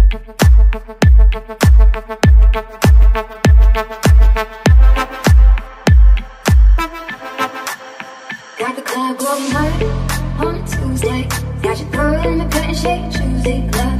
Got the club going hard on a Tuesday. Got your girl in the cut and shake Tuesday. Love